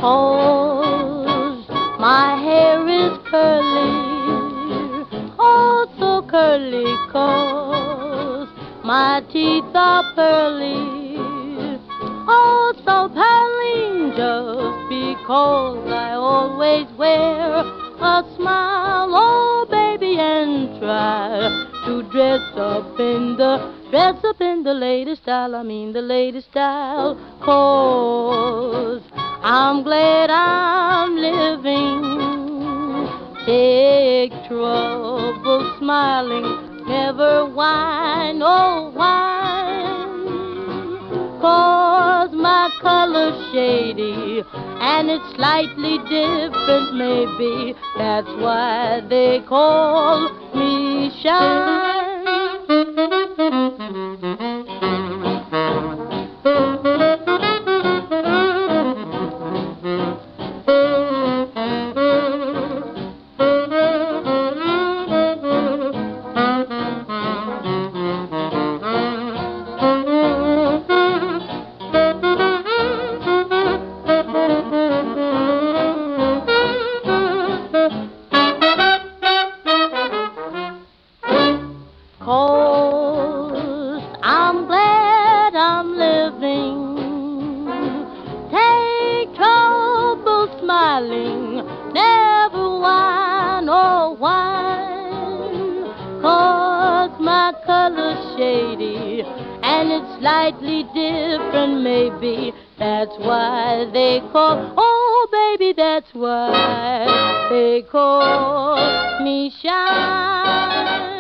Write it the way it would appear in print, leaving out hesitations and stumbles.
'cause my hair is curly, oh so curly, 'cause my teeth are pearly, oh so pearly, just because I always wear a smile, oh baby, and try to dress up in the latest style, I mean the latest style, 'cause I'm glad I'm living. Take trouble smiling, never whine, oh whine, 'cause my color's shady and it's slightly different maybe, that's why they call me shy. I'm glad I'm living. Take trouble smiling, never whine or whine, 'cause my color's shady and it's slightly different maybe, that's why they call, oh baby, that's why they call me shy.